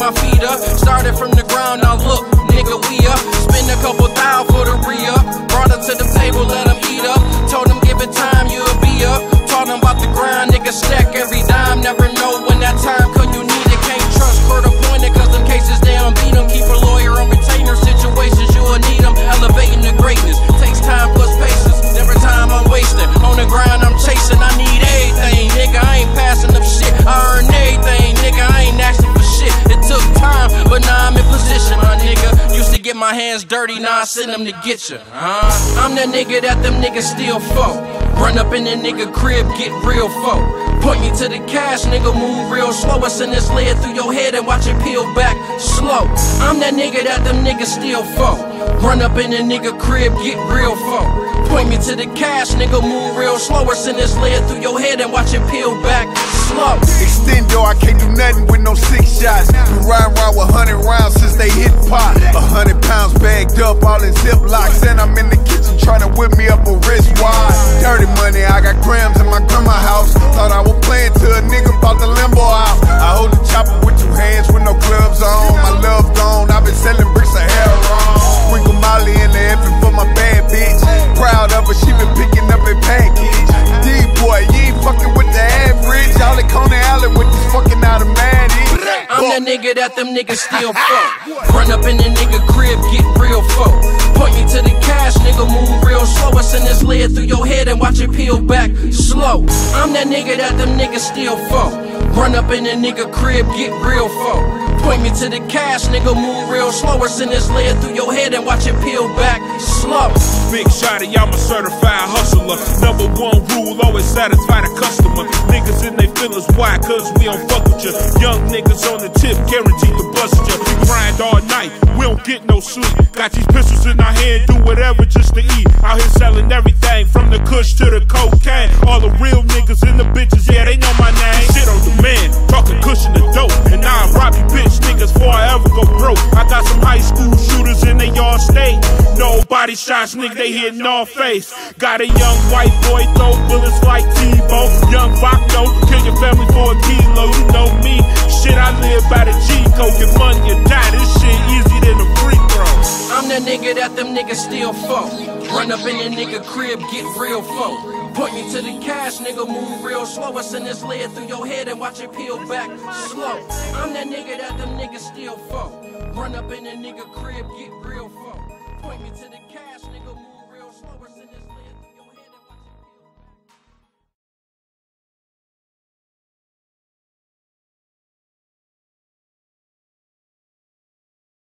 my feet up. Started from the ground, now look, nigga, we up. Spend a couple thou for the re-up. Brought her to the table, let him eat up. Told him give it time, you'll be up. Taught him about the grind, nigga, stack every dime. Never know when that time come, you need it. Can't trust, court appointed, cause them cases they don't beat them. Keep a lawyer on retainer, situations you will need them. Elevating the greatness, takes time plus patience. Never time I'm wasting, on the grind I'm chasing. I need everything, nigga, I ain't passing up shit. I earn everything, nigga, I ain't asking for shit. It took time, but now I'm in position, my nigga. Used to get my hands dirty, now I send them to get you. I'm that nigga that them niggas still folk. Run up in the nigga crib, get real folk. Point me to the cash, nigga, move real slow. I send this lead through your head and watch it peel back slow. I'm that nigga that them niggas still folk. Run up in the nigga crib, get real folk. Point me to the cash, nigga, move real slow. I send this lead through your head and watch it peel back slow. Extendo, I can't do nothing with no 6 shots. We ride around with 100 rounds since they hit pop. 100 pounds bagged up, all in Ziplocs. And I'm in the kitchen trying to whip me up a wristwatch. Dirty money, I got grams in my grandma's house. Thought I was playing till a nigga bought the limbo out. I hold the chopper with 2 hands with no gloves on. My love gone, I've been selling bricks of heroin. Sprinkle Molly in the effing for my bad bitch. Proud of her, she been picking up a package. D-boy, you ain't fucking with the average. Y'all in Coney Island with this fucking automatic. I'm that nigga that them niggas still folk. Run up in the nigga crib, get real folk. Point me to the cash, nigga, move real slow. I send this lead through your head and watch it peel back slow. I'm that nigga that them niggas still folk. Run up in the nigga crib, get real folk. Point me to the cash, nigga, move real slow. I send this lead through your head and watch it peel back slow. Big shotty, I'm a certified hustler. Number 1 rule, always satisfy the customer. Niggas in they feelings, why? Cause we don't fuck with you. Young niggas on the tip, guaranteed to bust you. We grind all night, we don't get no sleep. Got these pistols in our hand, do whatever just to eat. Out here selling everything, from the kush to the cocaine. All the real niggas and the bitches, yeah, they know my name. Shit on demand, talking cushion the dope. And now I rob you bitch niggas before I ever go broke. I got some high school shooters and they all state. No body shots, nigga, they hitting all face. Got a young white boy, throw bullets like Tebow. Young Bacno, kill your family for a kilo. You know me, shit, I live by the G-code. Get money or die, this shit easy than a free throw. I'm that nigga that them niggas still folk. Run up in the nigga crib, get real folk. Point me to the cash, nigga, move real slow. I send this lead through your head and watch it peel back slow. I'm that nigga that them niggas still folk. Run up in the nigga crib, get real folk. Point me to the cash, nigga, move real slow. I send this lead.